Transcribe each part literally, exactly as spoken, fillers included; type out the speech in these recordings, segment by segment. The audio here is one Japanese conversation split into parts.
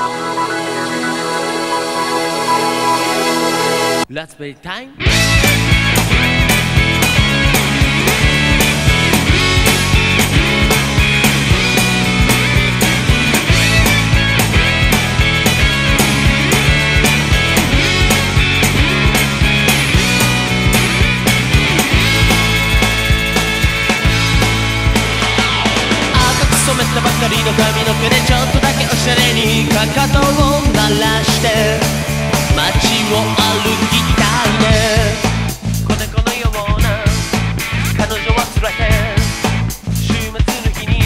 ラズベリータイム。染めたばかりの髪の毛でちょっとだけおしゃれにかかとを鳴らして街を歩きたいね。子猫のような彼女は連れて週末の日に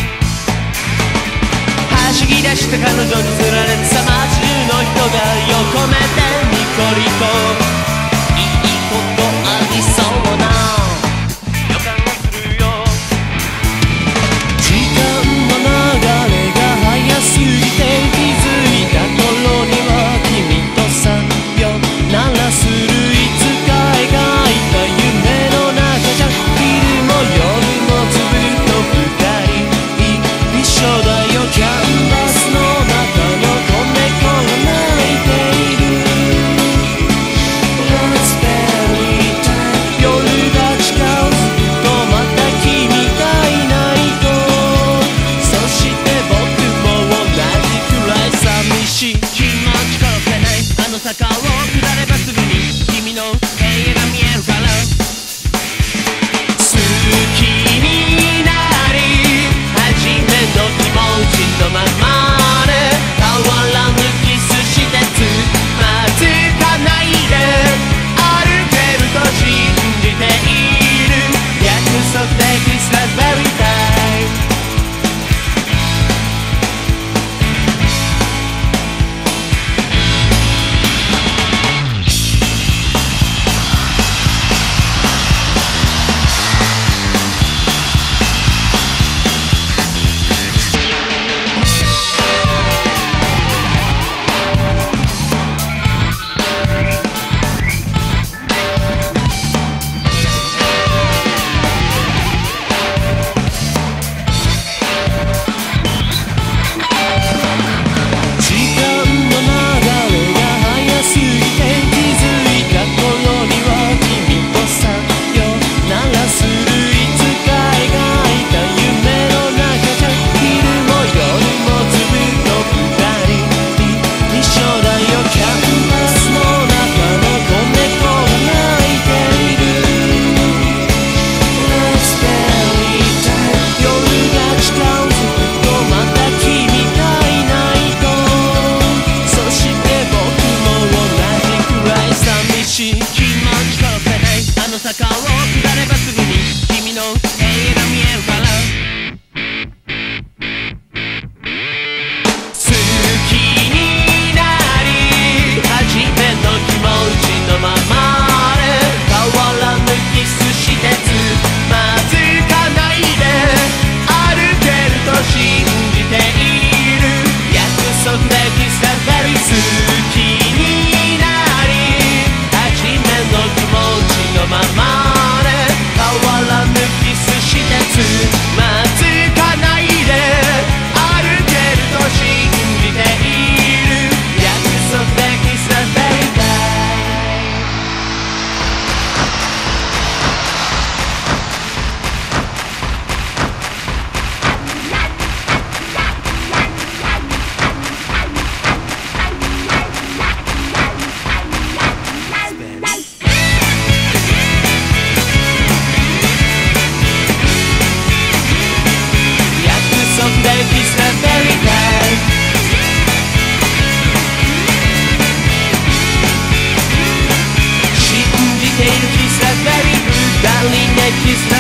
走り出した彼女に釣られてさ、街中の人が横目でニコリといいことありそうな予感がするよ。時間の流れが早すぎて気づいた頃には君とさよならするいつか描いた夢の中じゃ昼も夜もずっと二人一緒だよ。キャンバスの中の子猫が泣いている。 Let's bury time 夜が近づくとまた君がいないと、そして僕も同じくらい寂しい。気持ち殺せないあの坂を下ればすぐに君の部屋が見えるから、好きになり初めの気持ちのままで変わらぬキスしてつまずかないで歩けると信じている。約束でキスラズベリータイム。坂を下ればすぐに君の部屋が見えるから、好きになり初めの気持ちのままで変わらぬキスしてつまずかないで歩けると信じている。約束でキスラズベリー好きになり初めの気持ちのままで変わらぬキスしてつまずかないで歩けると信じている。約束でキスラズベリータイム。Kiss